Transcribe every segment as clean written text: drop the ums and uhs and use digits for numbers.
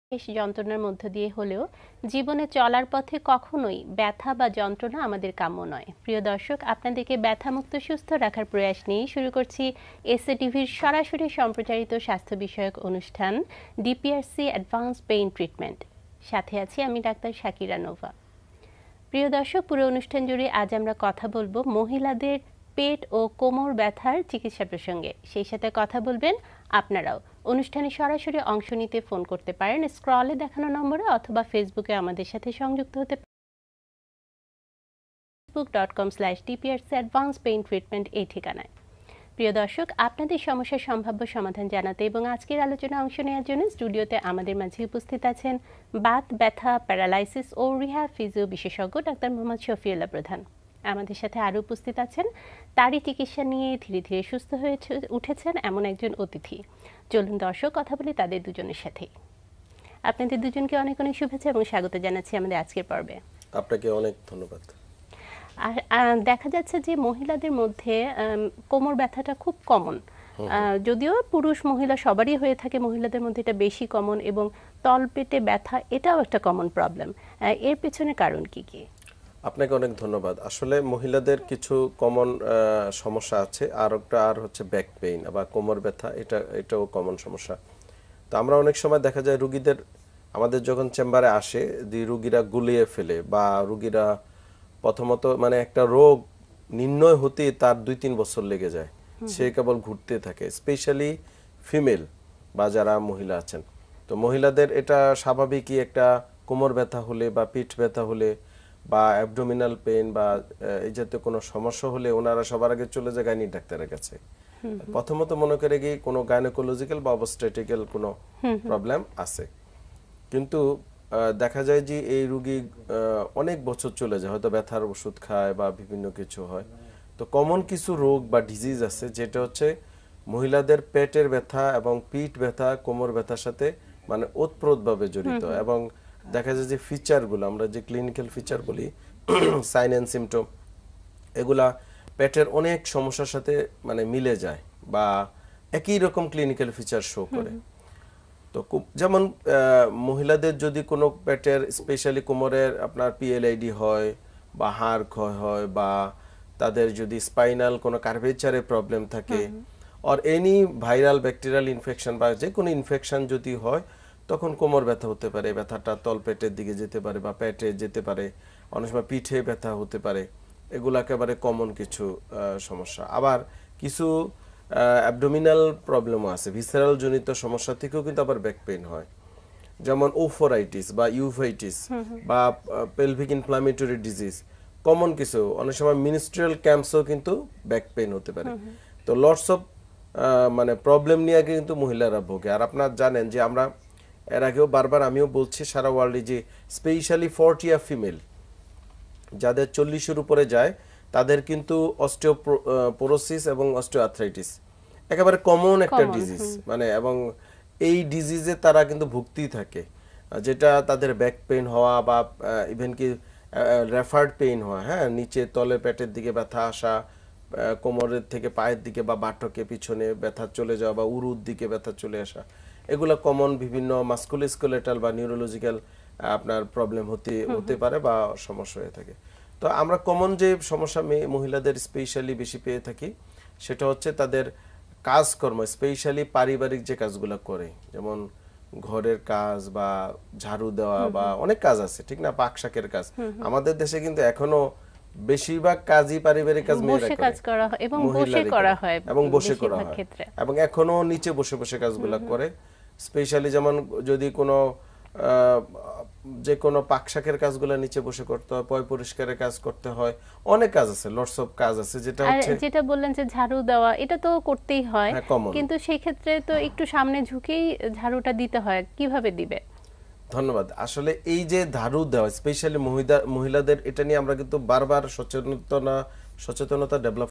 বেশ যন্ত্রণার মধ্য দিয়ে হলেও জীবনে চলার পথে কখনোই ব্যথা বা যন্ত্রণা আমাদের কাম্য নয়। প্রিয় দর্শক, আপনাদেরকে ব্যথামুক্ত সুস্থ রাখার প্রয়াস নিয়ে শুরু করছি এসএ টিভির সরাসরি সম্প্রচারিত স্বাস্থ্য বিষয়ক অনুষ্ঠান ডিপিআরসি অ্যাডভান্স পেইন ট্রিটমেন্ট। সাথে আছি আমি ডাক্তার শাকিরা নোভা। প্রিয় দর্শক, পুরো অনুষ্ঠান জুড়ে আজ আমরা কথা বলবো মহিলাদের পেট ও কোমর ব্যথার চিকিৎসা প্রসঙ্গে। সেই সাথে কথা বলবেন আপনারাও। অনুষ্ঠানে সরাসরি অংশ নিতে ফোন করতে পারেন স্ক্রলে দেখানো নম্বরে, অথবা ফেসবুকে আমাদের সাথে সংযুক্ত হতে facebook.com/dprc advance pain treatment এই ঠিকানায়। প্রিয় দর্শক, আপনাদের সমস্যার সম্ভাব্য সমাধান জানাতে এবং আজকের আলোচনা অংশ নেওয়ার জন্য স্টুডিওতে আমাদের মাঝে উপস্থিত আছেন বাত ব্যথা, প্যারালাইসিস ও রিহ্যাব ফিজিও বিশেষজ্ঞ ডাক্তার মোহাম্মদ শফিউল্লাহ প্রধান। আমাদের সাথে আরও উপস্থিত আছেন তারই চিকিৎসা নিয়ে ধীরে ধীরে সুস্থ হয়ে উঠেছেন এমন একজন অতিথি। চলুন দর্শক, কথা বলি তাদের দুজনের সাথেই। আপনাদের দুজনকে অনেক অনেক শুভেচ্ছা এবং স্বাগত জানাচ্ছি আমাদের আজকের পর্বে। আপনাকে অনেক ধন্যবাদ। আর দেখা যাচ্ছে যে মহিলাদের মধ্যে কোমর ব্যথাটা খুব কমন, যদিও পুরুষ মহিলা সবারই হয়ে থাকে, মহিলাদের মধ্যে এটা বেশি কমন, এবং তলপেটে ব্যথা এটাও একটা কমন প্রবলেম। এর পেছনে কারণ কি কি? আপনাকে অনেক ধন্যবাদ। আসলে মহিলাদের কিছু কমন সমস্যা আছে, আর হচ্ছে ব্যাক পেইন বা কোমর ব্যথা, এটাও কমন সমস্যা। তো আমরা অনেক সময় দেখা যায় রুগীদের আমাদের যখন চেম্বারে আসে, রুগীরা গুলিয়ে ফেলে বা রুগীরা প্রথমত মানে একটা রোগ নির্ণয় হতে তার 2-3 বছর লেগে যায়, সে কেবল ঘুরতে থাকে, স্পেশালি ফিমেল বা যারা মহিলা আছেন। তো মহিলাদের এটা স্বাভাবিকই, একটা কোমর ব্যথা হলে বা পিঠ ব্যথা হলে বা অ্যাবডোমিনাল পেইন বা এই জাতীয় কোনো সমস্যা হলে ওনারা সবার আগে চলে যায় গাইনি ডাক্তারের কাছে। প্রথমত মনে করে কি কোনো গাইনোকোলজিক্যাল বা অবস্টেট্রিক্যাল কোনো প্রবলেম আছে, কিন্তু দেখা যায় যে এই রোগী অনেক বছর চলে যায়, হয়তো ব্যথার ওষুধ খায় বা বিভিন্ন কিছু হয়। তো কমন কিছু রোগ বা ডিজিজ আছে যেটা হচ্ছে মহিলাদের পেটের ব্যথা এবং পিঠ ব্যথা কোমর ব্যথার সাথে মানে ওতপ্রোতভাবে জড়িত, এবং দেখা যায় যে ফিচারগুলো আমরা যে ক্লিনিক্যাল ফিচার বলি, সাইন অ্যান্ড সিমটম, এগুলা পেটের অনেক সমস্যার সাথে মানে মিলে যায় বা একই রকম ক্লিনিক্যাল ফিচার শো করে। তো যেমন মহিলাদের যদি কোনো পেটের স্পেশালি কোমরের আপনার পিএলআইডি হয় বা হাড় ক্ষয় হয় বা তাদের যদি স্পাইনাল কোনো কার্ভেচারে প্রবলেম থাকে, আর এনি ভাইরাল ব্যাকটেরিয়াল ইনফেকশন বা যে কোনো ইনফেকশন যদি হয়, তখন কোমর ব্যথা হতে পারে। ব্যথাটা তল পেটের দিকে যেতে পারে বা পেটে যেতে পারে, অনেক সময় পিঠে ব্যথা হতে পারে। এগুলো একেবারে কমন কিছু সমস্যা। আবার কিছু অ্যাবডোমিনাল প্রবলেমও আছে, ভিসেরাল জনিত সমস্যা থেকেও কিন্তু আবার ব্যাক পেইন হয়, যেমন ওফোরাইটিস বা ইউভাইটিস বা পেলভিক ইনফ্লামেটরি ডিজিজ, কমন কিছু। অনেক সময় মিনিস্ট্রিয়াল ক্যাম্পসও কিন্তু ব্যাক পেইন হতে পারে। তো লটস অফ মানে প্রবলেম নিয়ে কিন্তু মহিলারা ভোগে। আর আপনারা জানেন যে আমরা এর আগেও বারবার আমিও বলছি সারা ওয়ার্ল্ডে যে স্পেশালি 40 ফিমেল যাদের 40-এর উপরে যায়, তাদের কিন্তু অস্টিওপোরোসিস এবং অস্টিওআর্থ্রাইটিস একেবারে কমন একটা ডিজিজ, মানে এবং এই ডিজিজে তারা কিন্তু ভুগতেই থাকে, যেটা তাদের ব্যাক পেইন হওয়া বা ইভেন কি রেফার্ড পেইন হওয়া, হ্যাঁ, নিচে তলে পেটের দিকে ব্যথা আসা, কোমরের থেকে পায়ের দিকে বা বাটকে পিছনে ব্যথা চলে যাওয়া বা উরুর দিকে ব্যথা চলে আসা, এগুলো কমন বিভিন্ন মাস্কুলোস্কেলেটাল বা নিউরোলজিক্যাল আপনার প্রবলেম হতে পারে বা সমস্যা হয়ে থাকে। তো আমরা কমন যে সমস্যা মহিলাদের স্পেশালি বেশি পেয়ে থাকি, সেটা হচ্ছে তাদের কাজকর্ম, স্পেশালি পারিবারিক যে কাজগুলো করে, যেমন ঘরের কাজ বা ঝাড়ু দেওয়া বা অনেক কাজ আছে, ঠিক না, পাক শাকের কাজ। আমাদের দেশে কিন্তু এখনো বেশিরভাগ কাজই পারিবারিক কাজ মেয়েরা করে এবং বসে করা হয় এবং এখনো নিচে বসে বসে কাজগুলো করে। স্পেশালি যেমন যদি কোনো যে কোনো পাক শাকের কাজগুলো নিচে বসে করতে হয়, পয় পরিষ্কারের কাজ করতে হয়, অনেক কাজ আছে, লটস অফ কাজ আছে। যেটা বললেন যে ঝাড়ু দেওয়া, এটা তো করতেই হয়, কিন্তু সেই ক্ষেত্রে তো একটু সামনে ঝুঁকেই ঝাড়ুটা দিতে হয়, কিভাবে দিবে? ধন্যবাদ। আসলে এই যে ঝাড়ু দেওয়া স্পেশালি মহিলাদের, এটা নিয়ে আমরা কিন্তু বারবার সচেতনতা ডেভেলপ,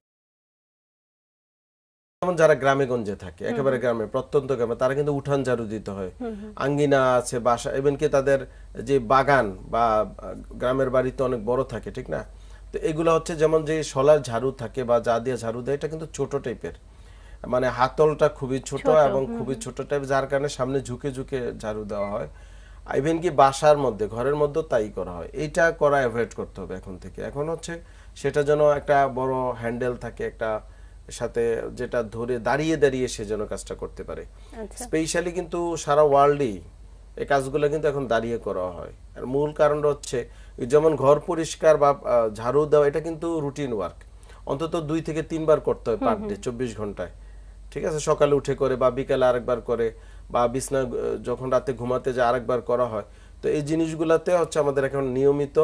যেমন যারা গ্রামে গঞ্জে থাকে, একেবারে গ্রামে প্রত্যন্ত গ্রামে, তারা কিন্তু উঠান ঝাড়ু দিতে হয়, আঙ্গিনা আছে, বাসা, ইভেন কি তাদের যে বাগান বা গ্রামের বাড়ি তো অনেক বড় থাকে, ঠিক না। তো এগুলো হচ্ছে যেমন যে শলার ঝাড়ু থাকে বা যা দিয়ে ঝাড়ু দেয়, এটা কিন্তু ছোট টাইপের, মানে হাতলটা খুবই ছোট এবং খুবই ছোট টাইপ, যার কারণে সামনে ঝুঁকে ঝুঁকে ঝাড়ু দেওয়া হয়। ইভেন কি বাসার মধ্যে ঘরের মধ্যে তাই করা হয়, এইটা করা অ্যাভয়েড করতে হবে এখন থেকে। এখন হচ্ছে সেটা যেন একটা বড় হ্যান্ডেল থাকে একটা সাথে, যেটা ধরে দাঁড়িয়ে দাঁড়িয়ে সে যেন কাজটা করতে পারে। স্পেশালি কিন্তু সারা ওয়ার্ল্ডেই এই কাজগুলো কিন্তু এখন দাঁড়িয়ে করা হয়। আর মূল কারণটা হচ্ছে যেমন ঘর পরিষ্কার বা ঝাড়ু দেওয়া, এটা কিন্তু রুটিন ওয়ার্ক, অন্তত 2 থেকে 3 বার করতে হয় পার ডে 24 ঘন্টায়। ঠিক আছে, সকালে উঠে করে বা বিকালে আরেকবার করে বা বিছনা যখন রাতে ঘুমাতে যায় আরেকবার করা হয়। তো এই জিনিসগুলোতে হচ্ছে আমাদের এখন নিয়মিত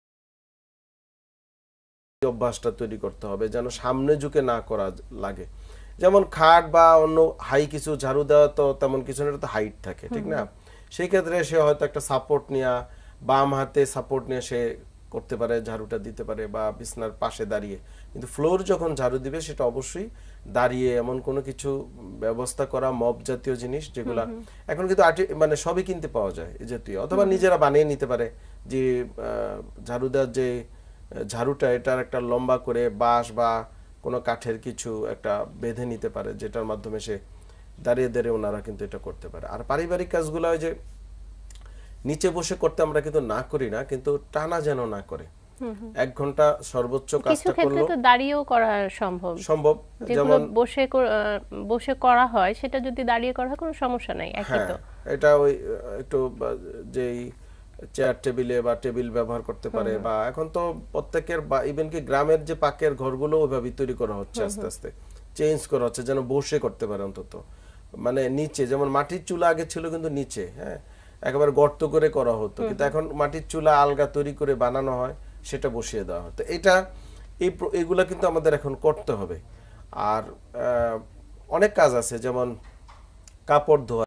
অভ্যাসটা তৈরি করতে হবে যেন সামনে ঝুঁকে না করা লাগে। যেমন খাট বা অন্য হাই কিছু ঝাড়ু দেওয়া তো তেমন কিছু না, এটা তো হাইট থাকে, ঠিক না? সেই ক্ষেত্রে সে হয়তো একটা সাপোর্ট নিয়ে, বাম হাতে সাপোর্ট নিয়ে সে করতে পারে, ঝাড়ুটা দিতে পারে বা বিছনার পাশে দাঁড়িয়ে। কিন্তু ফ্লোর যখন ঝাড়ু দিবে সেটা অবশ্যই দাঁড়িয়ে, এমন কোনো কিছু ব্যবস্থা করা, মপ জাতীয় জিনিস যেগুলা এখন কিন্তু মানে সবই কিনতে পাওয়া যায় এই জাতীয়, অথবা নিজেরা বানিয়ে নিতে পারে। যে ঝাড়ু দেওয়ার যে ঝাড়ুটা, এটার একটা লম্বা করে বাঁশ বা কোনো কাঠের কিছু একটা বেঁধে নিতে পারে, যেটার মাধ্যমে সে দাঁড়িয়ে দাঁড়িয়ে ওনারা কিন্তু এটা করতে পারে। আর পারিবারিক কাজগুলো হয় যে নিচে বসে করতে আমরা কিন্তু না করি না, কিন্তু টানা যেন না করে 1 ঘন্টা সর্বোচ্চ কাজটা করলো। তো দাঁড়িয়েও করা সম্ভব, যেমন বসে করা হয় সেটা যদি দাঁড়িয়ে করা হয় কোনো সমস্যা নাই, একই তো। এটা ওই একটু যেই চেয়ার টেবিলে বা টেবিল ব্যবহার করতে পারে, বা এখন তো প্রত্যেকের বা ইভেন কি গ্রামের যে পাকের ঘরগুলো ওইভাবে তৈরি করা হচ্ছে, আস্তে আস্তে চেঞ্জ করা হচ্ছে যেন বসে করতে পারে অন্তত। মানে নিচে যেমন মাটির চুলা আগে ছিল কিন্তু নিচে, হ্যাঁ, একেবারে গর্ত করে করা হতো, কিন্তু এখন মাটির চুলা আলগা তৈরি করে বানানো হয়, সেটা বসিয়ে দেওয়া হয়। তো এটা এইগুলা কিন্তু আমাদের এখন করতে হবে। আর অনেক কাজ আছে, যেমন কাপড় ধোয়া,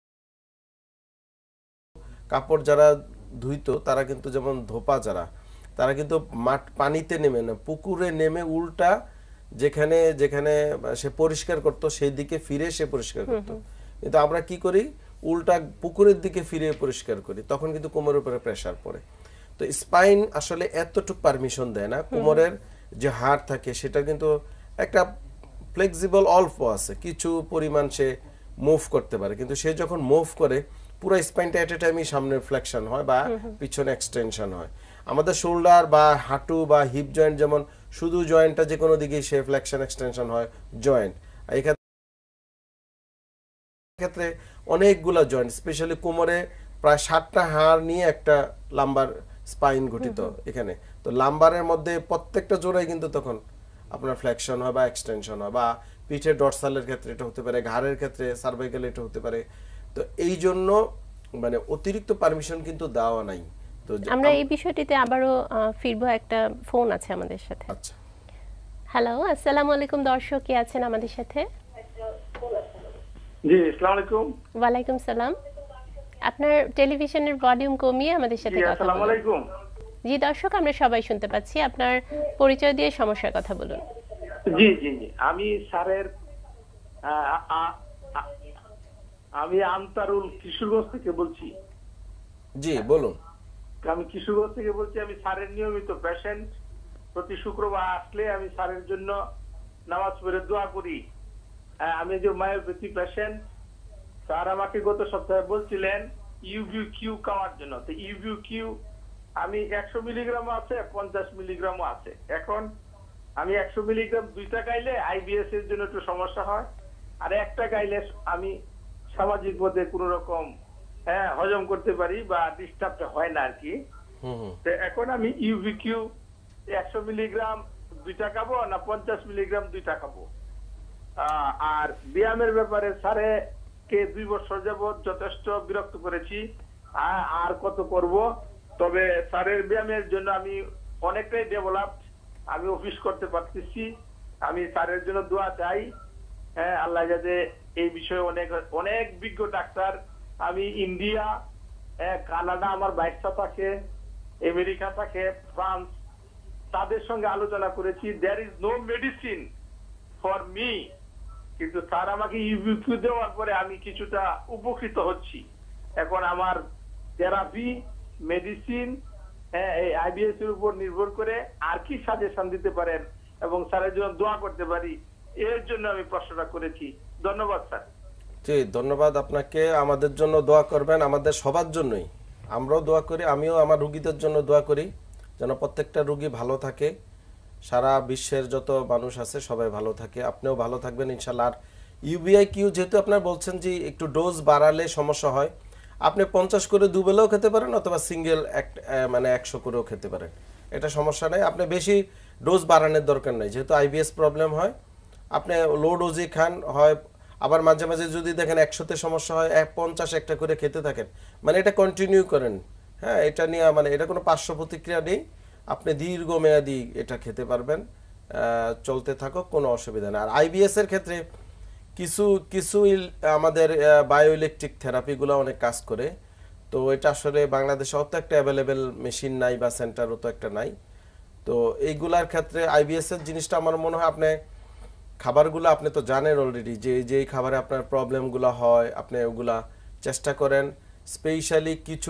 কাপড় যারা ধুইতো তারা কিন্তু, যেমন ধোপা যারা, তারা কিন্তু পানিতে নেমে না, পুকুরে নেমে উল্টা যেখানে যেখানে সে পরিষ্কার করত সেই দিকে ফিরে সে পরিষ্কার করত। কিন্তু আমরা কি করি, উল্টা পুকুরের দিকে ফিরে পরিষ্কার করি, তখন কিন্তু কোমরের উপরে প্রেসার পড়ে। তো স্পাইন আসলে এতটুকু পারমিশন দেয় না, কোমরের যে হাড় থাকে সেটা কিন্তু একটা ফ্লেক্সিবল অল্প আছে, কিছু পরিমাণ সে মুভ করতে পারে, কিন্তু সে যখন মুভ করে পুরো স্পাইনটা এট এ টাইমই সামনে ফ্লেকশন হয় বা পিছনে এক্সটেনশন হয়। আমাদের শোল্ডার বা হাঁটু বা হিপ জয়েন্ট যেমন শুধু জয়েন্টটা যে কোনো দিকেই সে ফ্লেকশন এক্সটেনশন হয় জয়েন্ট, এই ক্ষেত্রে অনেকগুলা জয়েন্ট, স্পেশালি কোমরে প্রায় 7টা হাড় নিয়ে একটা লাম্বার স্পাইন গঠিত এখানে। তো লাম্বারের মধ্যে প্রত্যেকটা জোড়াই কিন্তু তখন আপনার ফ্লেকশন হয় বা এক্সটেনশন হয়, বা পিঠের ডরসালের ক্ষেত্রে এটা হতে পারে, ঘাড়ের ক্ষেত্রে সার্ভাইকাল এটা হতে পারে। তো এই জন্য মানে অতিরিক্ত পারমিশন কিন্তু দেওয়া নাই। তো আমরা এই বিষয়টিতে আবারও ফিরবো, একটা ফোন আছে আমাদের সাথে। আচ্ছা, হ্যালো, আসসালামু আলাইকুম দর্শক, কে আছেন আমাদের সাথে? জি, আসসালামু আলাইকুম। ওয়ালাইকুম সালাম। আপনার টেলিভিশনের ভলিউম কমিয়ে আমাদের সাথে কথা বলুন। আসসালামু আলাইকুম। জি দর্শক, আমরা সবাই শুনতে পাচ্ছি, আপনার পরিচয় দিয়ে সমস্যার কথা বলুন। জি জি জি, আমি স্যারের আমি আনতারুল কিশোরগঞ্জ থেকে বলছি। জি বলুন। আমি কিশোরগঞ্জ থেকে বলছি। আমি স্যারের নিয়মিত পেশেন্ট। প্রতি শুক্রবার আসলে আমি স্যারের জন্য নামাজ পড়ে দোয়া করি। আমি যে মায়োপ্যাথি পেশেন্ট, স্যার আমাকে গত সপ্তাহে বলছিলেন ইউবিকিউ খাওয়ার জন্য। তো ইউবিকিউ আমি 100 মিলিগ্রাম আছে, 50 মিলিগ্রামও আছে। এখন আমি 100 মিলিগ্রাম 2টা খাইলে আইবিএস এর জন্য একটু সমস্যা হয়, আর একটা খাইলে আমি সামাজিক পথে কোনো রকম হজম করতে পারি বা ডিস্টার্বটা হয় না আর কি। তো এখন আমি ইউবিকিউ 100 মিলিগ্রাম 2টা খাবো না 50 মিলিগ্রাম 2টা খাবো? আর ব্যায়ামের ব্যাপারে স্যারে কে 2 বছর যাবত যথেষ্ট বিরক্ত করেছি, আর কত করব। তবে স্যারের ব্যায়ামের জন্য আমি অনেকটাই ডেভেলপ, আমি অফিস করতে পারতেছি। আমি স্যারের জন্য দোয়া চাই, আল্লাহ যাতে এই বিষয়ে অনেক অনেক বিজ্ঞ ডাক্তার, আমি ইন্ডিয়া, কানাডা, আমার বাইকটা থাকে, আমেরিকা থাকে, ফ্রান্স, তাদের সঙ্গে আলোচনা করেছি। There is no medicine for me, কিন্তু স্যার আমাকে ইউবিকিউ দেওয়ার পরে আমি কিছুটা উপকৃত হচ্ছি। এখন আমার থেরাপি, মেডিসিন, এই আইবিএস এর উপর নির্ভর করে আর কি সাজেশন দিতে পারেন এবং স্যারের জন্য দোয়া করতে পারি, এর জন্য আমি প্রশ্নটা করেছি। ধন্যবাদ স্যার। জি ধন্যবাদ আপনাকে। আমাদের জন্য দোয়া করবেন, আমাদের সবার জন্যই, আমরাও দোয়া করি, আমিও আমার রুগীদের জন্য দোয়া করি যেন প্রত্যেকটা রুগী ভালো থাকে, সারা বিশ্বের যত মানুষ আছে সবাই ভালো থাকে, আপনিও ভালো থাকবেন ইনশাল্লাহ। আর ইউবিআই কিউ যেহেতু আপনার বলছেন যে একটু ডোজ বাড়ালে সমস্যা হয়, আপনি 50 করে দুবেলাও খেতে পারেন অথবা সিঙ্গেল মানে 100 করেও খেতে পারেন, এটা সমস্যা নেই। আপনি বেশি ডোজ বাড়ানোর দরকার নেই, যেহেতু আইবিএস প্রবলেম হয় আপনি লো ডোজে খান হয়, আবার মাঝে মাঝে যদি দেখেন 100-তে সমস্যা হয় 50 একটা করে খেতে থাকেন, মানে এটা কন্টিনিউ করেন। হ্যাঁ, এটা নিয়ে মানে এটা কোনো পার্শ্ব প্রতিক্রিয়া নেই, আপনি দীর্ঘমেয়াদী এটা খেতে পারবেন, চলতে থাকো, কোনো অসুবিধা নেই। আর আইবিএস এর ক্ষেত্রে কিছু কিছু আমাদের বায়োইলেকট্রিক থেরাপিগুলো অনেক কাজ করে, তো এটা আসলে বাংলাদেশে অত একটা অ্যাভেলেবেল মেশিন নাই বা সেন্টারও তো একটা নাই। তো এইগুলার ক্ষেত্রে আইবিএস এর জিনিসটা আমার মনে হয় আপনি খাবারগুলো আপনি তো জানেন অলরেডি যে যেই খাবারে আপনার প্রবলেমগুলো হয় আপনি ওগুলা চেষ্টা করেন। স্পেশালি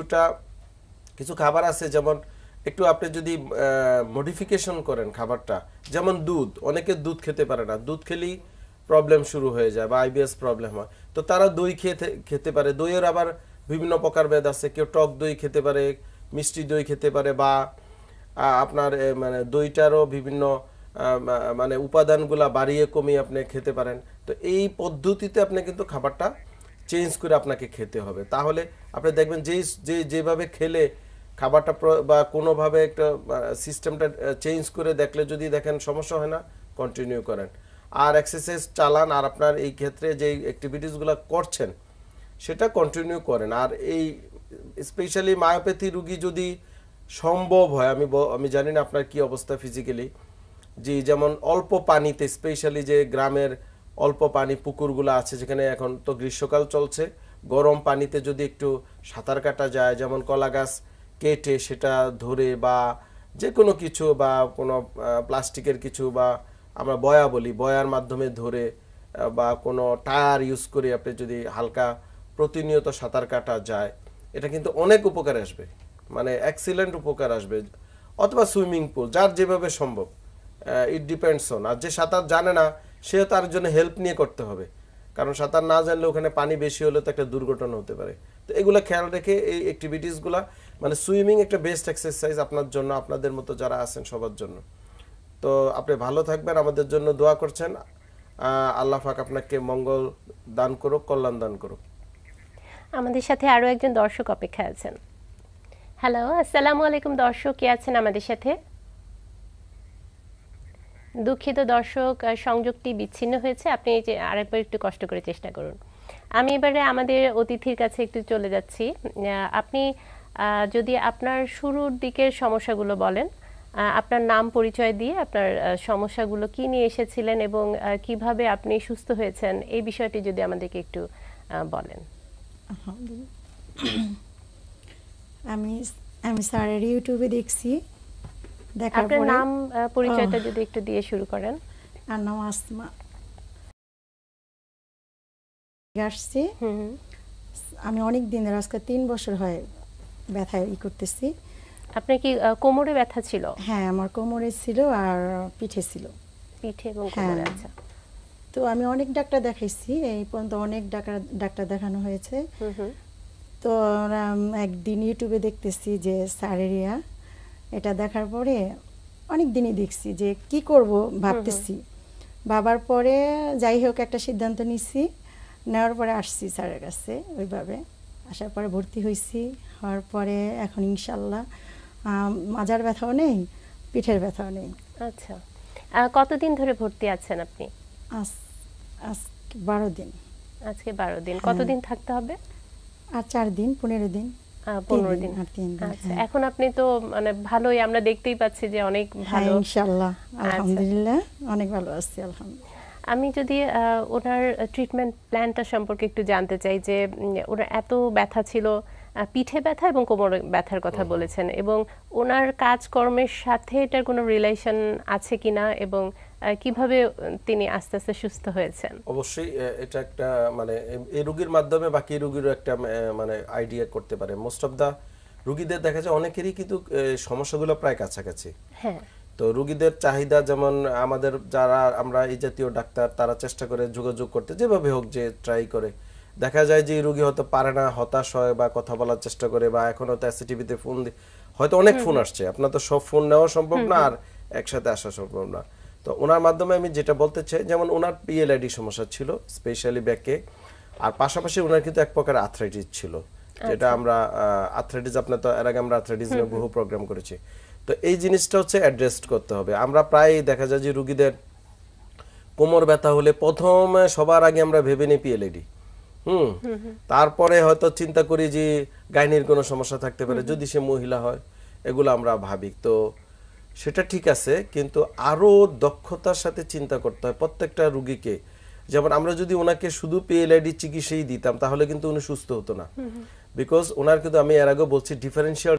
কিছু খাবার আছে যেমন একটু আপনি যদি মডিফিকেশন করেন খাবারটা, যেমন দুধ, অনেকে দুধ খেতে পারে না, দুধ খেলেই প্রবলেম শুরু হয়ে যায় বা আইবিএস প্রবলেম হয়, তো তারা দই খেতে পারে। দইয়ের আবার বিভিন্ন প্রকারভেদ আছে, কেউ টক দই খেতে পারে, মিষ্টি দই খেতে পারে, বা আপনার মানে দইটারও বিভিন্ন মানে উপাদানগুলা বাড়িয়ে কমিয়ে আপনি খেতে পারেন। তো এই পদ্ধতিতে আপনি কিন্তু খাবারটা চেঞ্জ করে আপনাকে খেতে হবে, তাহলে আপনি দেখবেন যেভাবে খেলে খাবারটা বা কোনোভাবে একটা সিস্টেমটা চেঞ্জ করে দেখলে যদি দেখেন সমস্যা হয় না, কন্টিনিউ করেন আর এক্সারসাইজ চালান, আর আপনার এই ক্ষেত্রে যে অ্যাক্টিভিটিসগুলো করছেন সেটা কন্টিনিউ করেন। আর এই স্পেশালি মায়োপ্যাথি রুগী যদি সম্ভব হয়, আমি জানি না আপনার কি অবস্থা ফিজিক্যালি, যে যেমন অল্প পানিতে, স্পেশালি যে গ্রামের অল্প পানি পুকুরগুলো আছে যেখানে এখন তো গ্রীষ্মকাল চলছে, গরম পানিতে যদি একটু সাঁতার কাটা যায়, যেমন কলা গাছ কেটে সেটা ধরে বা যে কোনো কিছু বা কোনো প্লাস্টিকের কিছু বা আমরা বয়া বলি, বয়ার মাধ্যমে ধরে বা কোনো টায়ার ইউজ করে আপনি যদি হালকা প্রতিনিয়ত সাঁতার কাটা যায়, এটা কিন্তু অনেক উপকার আসবে, মানে এক্সিলেন্ট উপকার আসবে। অথবা সুইমিং পুল, যার যেভাবে সম্ভব, ইট ডিপেন্ডস অন। আর যে সাঁতার জানে না সে তার জন্য হেল্প নিয়ে করতে হবে, কারণ সাঁতার না জানলে ওখানে পানি বেশি হলে তো একটা দুর্ঘটনা হতে পারে। তো এগুলো খেয়াল রেখে এই অ্যাক্টিভিটিসগুলো, মানে সুইমিং একটা বেস্ট এক্সারসাইজ আপনার জন্য, আপনাদের মতো যারা আছেন সবার জন্য। তো আপনি ভালো থাকবেন, আমাদের জন্য দোয়া করছেন, আল্লাহ পাক আপনাকে মঙ্গল দান করুক, কল্যাণ দান করুক। আমাদের সাথে আরো একজন দর্শক অপেক্ষা আছেন। হ্যালো, আসসালামু আলাইকুম দর্শক, কে আছেন আমাদের সাথে? দুঃখিত দর্শক, সংযোগটি বিচ্ছিন্ন হয়েছে, আপনি যে আরেকবার একটু কষ্ট করে চেষ্টা করুন। আমি এবারে আমাদের অতিথির কাছে একটু চলে যাচ্ছি। আপনি যদি আপনার শুরুর দিকের সমস্যাগুলো বলেন, আপনার নাম পরিচয় দিয়ে আপনার সমস্যাগুলো কি নিয়ে এসেছিলেন এবং কিভাবে আপনি সুস্থ হয়েছেন, এই বিষয়টি যদি আমাদেরকে একটু বলেন। আমি স্যারের ইউটিউবে দেখছি, দেখার আপনার পরে নাম পরিচয়টা যদি একটু দিয়ে শুরু করেন। আর নাম আসমা। আসছি আমি অনেক দিনের, আজকে 3 বছর হয় ব্যথায় করতেছি। আপনার কি কোমরে ব্যথা ছিল? হ্যাঁ, আমার কোমরে ছিল আর পিঠে ছিল। পিঠে এবং কোমরে। হ্যাঁ। আচ্ছা। তো আমি অনেক ডাক্তার দেখাইছি, এই পর্যন্ত অনেক ডাক্তার দেখানো হয়েছে। তো একদিন ইউটিউবে দেখতেছি যে সারেরিয়া, এটা দেখার পরে অনেক দিনই দেখছি যে কি করব ভাবতেছি, ভাবার পরে যাই হোক একটা সিদ্ধান্ত নিছি, নেওয়ার পরে আসছি স্যারের কাছে। ওইভাবে আসার পরে ভর্তি হয়েছি, হওয়ার পরে এখন ইনশাল্লাহ মাজার ব্যথাও নেই, পিঠের ব্যথাও নেই। আচ্ছা, কতদিন ধরে ভর্তি আছেন আপনি? আজ 12 দিন। আজকে 12 দিন। কতদিন থাকতে হবে? আর 4 দিন, 15 দিন। 15 দিন। আর 3 দিন। আচ্ছা, এখন আপনি তো মানে ভালোই, আমরা দেখতেই পাচ্ছি যে অনেক ভালো। ইনশাআল্লাহ, আলহামদুলিল্লাহ অনেক ভালো আছি, আলহামদুলিল্লাহ। আমি যদি ওনার ট্রিটমেন্ট প্ল্যানটা সম্পর্কে একটু জানতে চাই, যে ওনার এত ব্যথা ছিল, পিঠে ব্যথা এবং কোমরে ব্যথার কথা বলেছেন, এবং ওনার কাজকর্মের সাথে এটার কোনো রিলেশন আছে কিনা এবং কিভাবে তিনি আস্তে আস্তে সুস্থ হয়েছেন? অবশ্যই এটা একটা মানে এই রোগীর মাধ্যমে বাকি রোগীরও একটা মানে আইডিয়া করতে পারে। মোস্ট অফ দা রোগীদের দেখা যায় অনেকেরই কিন্তু সমস্যাগুলো প্রায় কাছাকাছি। হ্যাঁ। তো রোগীদের চাহিদা, যেমন আমাদের যারা আমরা এই জাতীয় ডাক্তার, তারা চেষ্টা করে যোগাযোগ করতে, যেভাবে হোক যে ট্রাই করে। দেখা যায় যে রোগী হয়তো পারে না, হতাশ হয় বা কথা বলার চেষ্টা করে, বা এখন হয়তো এসটিভিতে ফোন হয়তো অনেক ফোন আসছে, আপনার তো সব ফোন নেওয়া সম্ভব না আর একসাথে আসা সম্ভব না। তো ওনার মাধ্যমে আমি যেটা বলতে চাই, যেমন ওনার পিএলআইডি সমস্যা ছিল স্পেশালি ব্যাকে, আর পাশাপাশি ওনার কিন্তু এক প্রকার আর্থ্রাইটিস ছিল, যেটা আমরা আর্থ্রাইটিস, আপনার তো এর আগে আমরা আর্থ্রাইটিস নিয়ে বহু প্রোগ্রাম করেছি। তো এই জিনিসটা হচ্ছে অ্যাড্রেস করতে হবে। আমরা প্রায় দেখা যায় যে রোগীদের কোমর ব্যথা হলে প্রথম সবার আগে আমরা ভেবে নিই পিএলআইডি, তারপরে হয়তো চিন্তা করি যে গাইনির কোনো সমস্যা থাকতে পারে যদি সে মহিলা হয়, এগুলো আমরা ভাবি। তো সেটা ঠিক আছে, কিন্তু আরো দক্ষতার সাথে চিন্তা করতে হয় প্রত্যেকটা রোগীকে। যেমন আমরা যদি ওনাকে শুধু পিএলআইডি চিকিৎসাই দিতাম তাহলে কিন্তু উনি সুস্থ হতো না, বিকজ ওনার কিন্তু আমি এর আগে বলছি ডিফারেন্সিয়াল,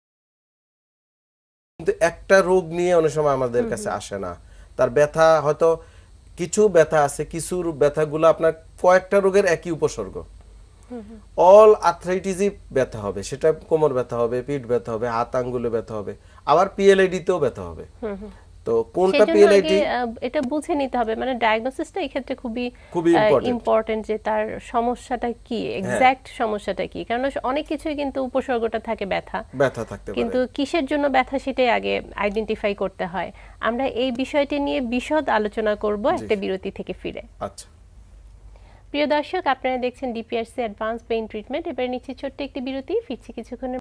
কিন্তু একটা রোগ নিয়ে অনেক সময় আমাদের কাছে আসে না। তার ব্যথা হয়তো কিছু ব্যথা আছে, কিছু ব্যথাগুলো আপনার কয়েকটা রোগের একই উপসর্গ, অল আর্থ্রাইটিসই ব্যথা হবে, সেটা কোমর ব্যথা হবে, পিঠ ব্যথা হবে, হাত আঙ্গুলে ব্যথা হবে, আবার পিএলআইডি তেও ব্যথা হবে। তো কোনটা পিএলআইডি এটা বুঝে নিতে হবে, মানে ডায়াগনোসিসটা এই ক্ষেত্রে খুবই ইম্পর্টেন্ট, যে তার সমস্যাটা কি, এক্সাক্ট সমস্যাটা কি। কারণ অনেক কিছুই কিন্তু উপসর্গটা থাকে ব্যথা থাকতে পারে, কিন্তু কিসের জন্য ব্যথা সেটাই আগে আইডেন্টিফাই করতে হয়। আমরা এই বিষয়টি নিয়ে বিশদ আলোচনা করব একটা বিরতি থেকে ফিরে। আচ্ছা প্রিয় দর্শক, আপনারা দেখছেন ডিপিআরসি অ্যাডভান্স পেইন ট্রিটমেন্ট। এবারে নিচ্ছি ছোট্ট একটি বিরতি, ফিরছি কিছুক্ষণের